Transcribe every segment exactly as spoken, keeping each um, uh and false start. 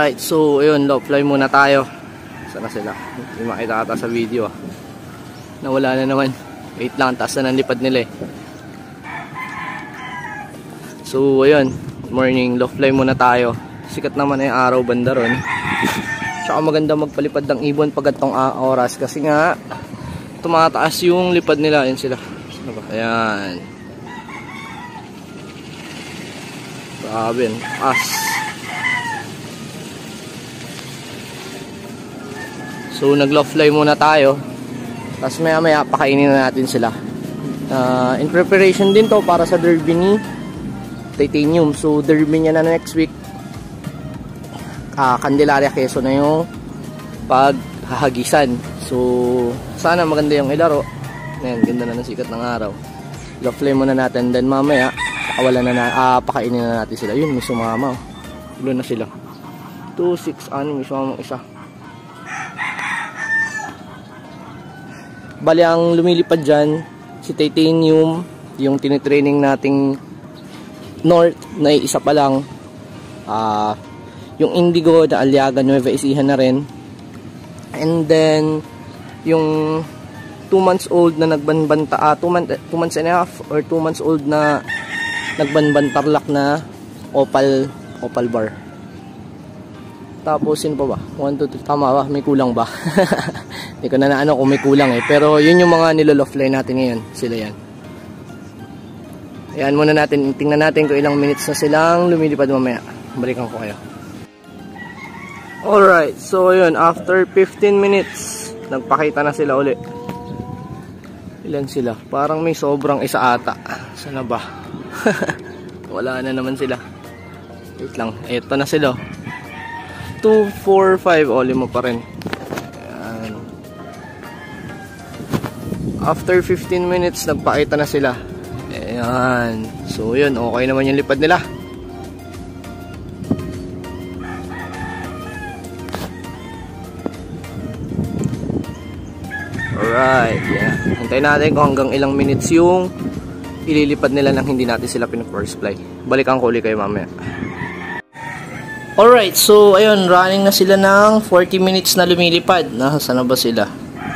Alright, so ayun, low fly muna tayo. Sana sila? Hindi makita ata sa video ah. Nawala na naman. Wait lang, taas na ng lipad nila eh. So ayun, morning, low fly muna tayo. Sikat naman na yung araw banda ron. Tsaka maganda magpalipad ng ibon pag atong oras. Kasi nga, tumataas yung lipad nila. Ayan sila. Ano ba? Ayan. Grabe, as. So nag-low fly muna tayo. Tapos maya maya pakainin na natin sila. Uh, in preparation din to para sa derby ni Titanium. So derby niya na next week. Uh, Candelaria, Quezon na yung paghahagisan. So sana maganda yung ilaro. Ayan, ganda na ng sikat ng araw. Low fly muna natin. Then mamaya wala na na, ah, pakainin na natin sila. Yun, may sumama. Ulo na sila. two, six, ano, may sumama isa. Bali, ang lumilipad dyan, si Titanium, yung tinitraining nating North, na isa pa lang. Ah, yung Indigo, na Aliaga, Nueva Ecija na rin. And then, yung two months old na nagbanbanta, ah, two, month, two months and a half, or two months old na nagbanbantarlak na opal opal bar. Tapos yun pa ba? one, two, three. Tama ba? May kulang ba? Hindi ko na naano kung may kulang eh. Pero yun yung mga nilolofly natin ngayon. Sila yan. Ayan muna natin. Tingnan natin kung ilang minutes na silang lumilipad mamaya. Balikan ko kayo. Alright. So yun. After fifteen minutes, nagpakita na sila uli. Ilan sila? Parang may sobrang isa ata. Sana ba? Wala na naman sila. Wait lang. Eto na sila. two, four, five. O, lima pa rin. Ayan. After fifteen minutes, nagpakita na sila. Ayan. So, yun. Okay naman yung lipad nila. Alright. Yeah. Hintayin natin kung hanggang ilang minutes yung ililipad nila nang hindi natin sila pina-first fly. Balikan ko ulit kayo mamaya. Alright, so ayun, running na sila ng forty minutes na lumilipad. Nasaan na ba sila?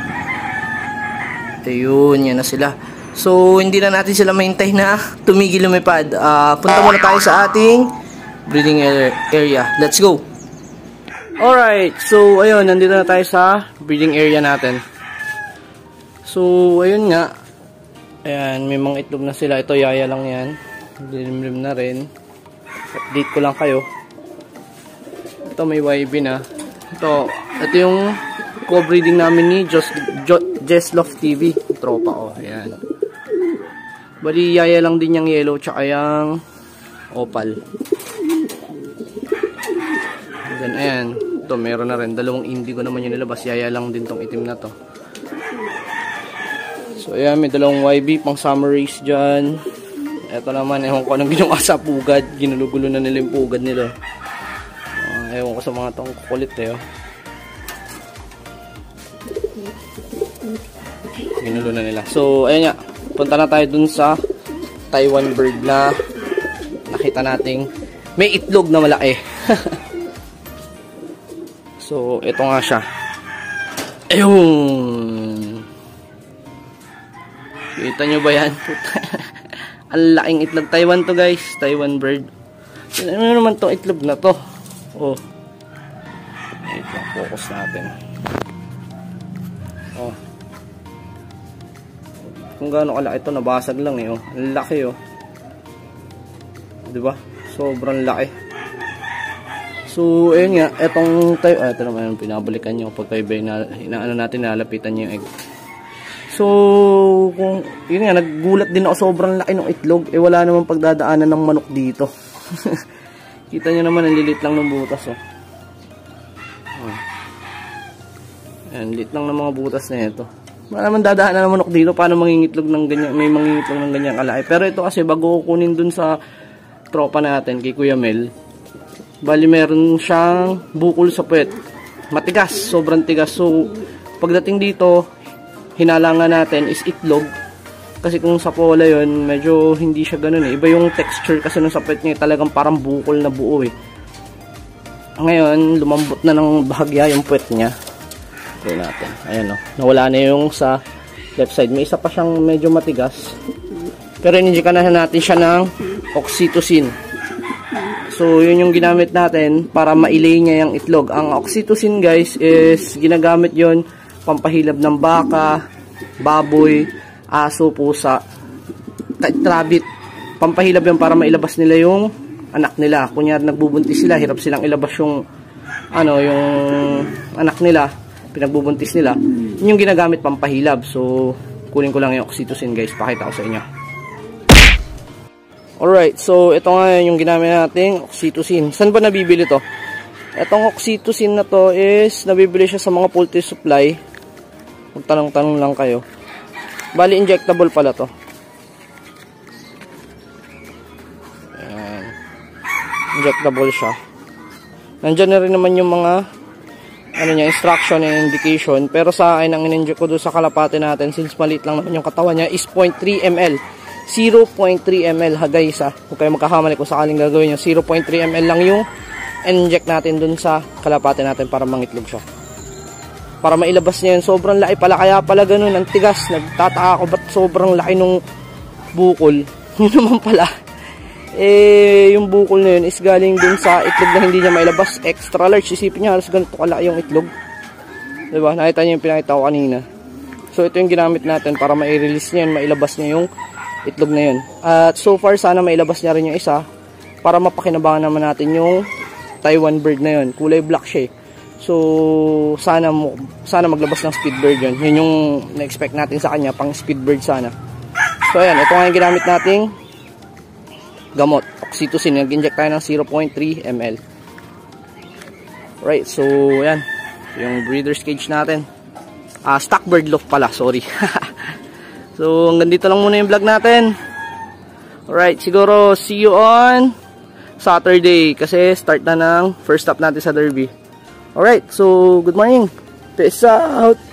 Ayun, yan na sila. So, hindi na natin sila mahintay na tumigil lumipad. Uh, punta muna tayo sa ating breeding area. Let's go! Alright, so ayun, nandito na tayo sa breeding area natin. So, ayun nga. Ayan, may mga itlog na sila. Ito, yaya lang yan. Dilimlim na rin. Update ko lang kayo. Ito, may Y B na. Ito, ito yung co-breeding namin ni Jeslof T V. Tropa, oh. Ayan. Bali, yaya lang din yung yellow tsaka yung opal. Then, ayan. Ito, meron na rin. Dalawang indigo naman yung nilabas. Yaya lang din tong itim na to. So ayan, may dalawang Y B pang summer race dyan. Ito naman, ewan ko anong ginawa sa pugad. Ginulo-gulo na nila yung pugad nila. Uh, ewan ko sa mga tong kukulit eh. Oh. Ginulo na nila. So ayan nga, punta na tayo dun sa Taiwan bird na nakita nating may itlog na malaki. So ito nga siya. Ayun. Kita nyo ba yan? Ang laking itlog. Taiwan to guys. Taiwan bird. Ano naman tong itlog na to? Oh. Ito. Focus natin. Oh. Kung gaano kalaki ito. Nabasag lang eh. Oh. Ang laki oh. Diba? Sobrang laki. So, ayun nga. Itong tayo. Ah, ito naman yung pinabalikan nyo. Pag kayo ba na, inaano natin, nalapitan nyo yung egg. So, kung, yun nga, naggulat din ako, sobrang laki ng itlog. Eh, wala namang pagdadaanan ng manok dito. Kita nyo naman, ang lilit lang ng butas, oh. Oh. Ayan, lilit lang ng mga butas na ito. Wala naman dadaanan ng manok dito, paano mangingitlog ng ganyan, may mangingitlog ng ganyan kalaki. Pero ito kasi, bago kunin dun sa tropa natin, kay Kuya Mel, bali meron siyang bukol sa puwet. Matigas, sobrang tigas. So, pagdating dito, hinalangan natin is itlog. Kasi kung sa pola yun, medyo hindi siya ganun eh. Iba yung texture kasi ng sapet niya, talagang parang bukol na buo eh. Ngayon, lumambot na ng bahagya yung puwet niya. Tignan natin. Ayan o. Nawala na yung sa left side. May isa pa siyang medyo matigas. Pero ininjectan na natin siya ng oxytocin. So, yun yung ginamit natin para mailay niya yung itlog. Ang oxytocin, guys, is ginagamit yon pampahilab ng baka, baboy, aso, pusa, kahit rabbit. Pampahilab yan para mailabas nila yung anak nila. Kunyari nagbubuntis sila, hirap silang ilabas yung ano, yung anak nila, pinagbubuntis nila. Yun yung ginagamit pampahilab. So, kunin ko lang yung oxytocin, guys. Pakita ko sa inyo. Alright, so ito nga yung ginamit nating oxytocin. Saan ba nabibili to? Itong oxytocin na to is nabibili siya sa mga poultry supply. Magtanong-tanong lang kayo. Bali, injectable pala to. Injectable siya. Nandiyan na rin naman yung mga ano niya, instruction and indication. Pero sa akin, ang in-inject ko doon sa kalapate natin, since maliit lang naman yung katawan niya, is zero point three milliliters. zero point three milliliters ha guys ha. Huwag kayo magkakamali kung sakaling gagawin nyo. zero point three milliliters lang yung inject natin doon sa kalapate natin para mangitlog siya. Para mailabas niya yun. Sobrang laki pala. Kaya pala ganun. Ang tigas. Nagtataka ako ba't sobrang laki nung bukol. Yun naman pala. Eh, yung bukol na yun is galing dun sa itlog na hindi niya mailabas. Extra large. Isipin niya, halos ganito kalaki yung itlog. Diba? Nakita niyo yung pinakita ko kanina. So, ito yung ginamit natin para ma-release niya yun, mailabas niya yung itlog na yun. At so far, sana mailabas niya rin yung isa para mapakinabangan naman natin yung Taiwan bird na yun. Kulay black siya eh. So, sana, mo, sana maglabas ng speed bird yun. Yun yung na-expect natin sa kanya, pang speed bird sana. So, ayan. Ito nga yung ginamit nating gamot, oxytocin. Nag-inject tayo ng zero point three milliliters. Right, so yan yung breeder's cage natin. Ah, stock bird loft pala, sorry. So hanggang dito lang muna yung vlog natin. Alright, siguro see you on Saturday kasi start na ng first stop natin sa derby. Alright, so good morning, peace out.